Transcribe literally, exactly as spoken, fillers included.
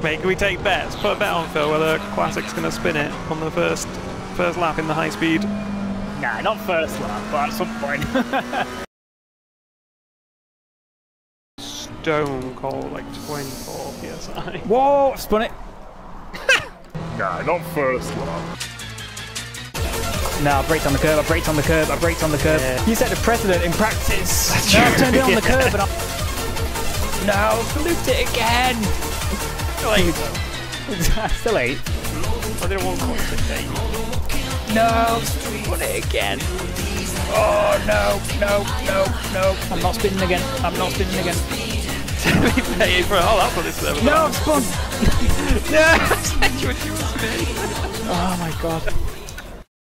Mate, can we take bets? Put a bet on Phil whether Classic's going to spin it on the first first lap in the high speed. Nah, not first lap, but at some point. Stone cold, like twenty-four P S I. Whoa, spun it. Nah, not first lap. No, I braked on the curb, I braked on the curb, I braked on the curb. Yeah. You set the precedent in practice. That's no, true. I turned it on Yeah. the curb and I... No, looped it again. Still eight. Still eight. I didn't want Classic eight. No, spun it again. Oh, no, no, no, no. I'm not spinning again. I'm not spinning again. Pay for oh, that's what it's there. No, I'm spun. Yeah, I said you were spinning. Oh my god.